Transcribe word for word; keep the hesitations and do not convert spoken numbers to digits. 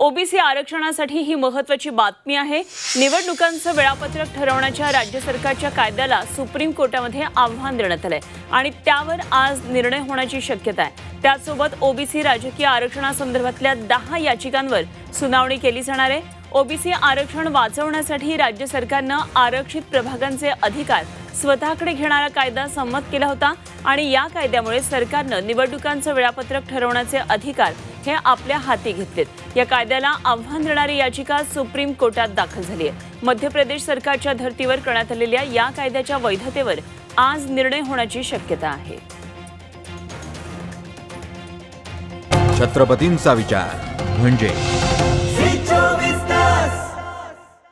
OBC आरक्षणासाठी ही महत्त्वाची बातमी आहे। निवडणुकांचं वेळापत्रक ठरवण्याच्या राज्य सरकारच्या कायद्याला सुप्रीम कोर्टामध्ये आव्हान देण्यात आलंय आणि त्यावर आज निर्णय होण्याची शक्यता आहे। त्यासोबत ओबीसी राजकीय आरक्षणासंदर्भातल्या दहा याचिकांवर सुनावणी केली जाणार आहे। ओबीसी आरक्षण वाचवण्यासाठी राज्य सरकारनं आरक्षित प्रभागांचे अधिकार स्वतःकडे घेणारा कायदा संमत केला होता आणि या कायद्यामुळे सरकारनं निवडणुकांचं वेळापत्रक ठरवण्याचे अधिकार हे आपल्या हाती घेतलेत। या कायद्याला आव्हान देणारी याचिका सुप्रीम कोर्टात दाखल झाली आहे। मध्य प्रदेश सरकारच्या धर्तीवर करण्यात आलेल्या या कायद्याच्या वैधतेवर आज निर्णय होण्याची शक्यता आहे। छत्रपतींचा विचार म्हणजे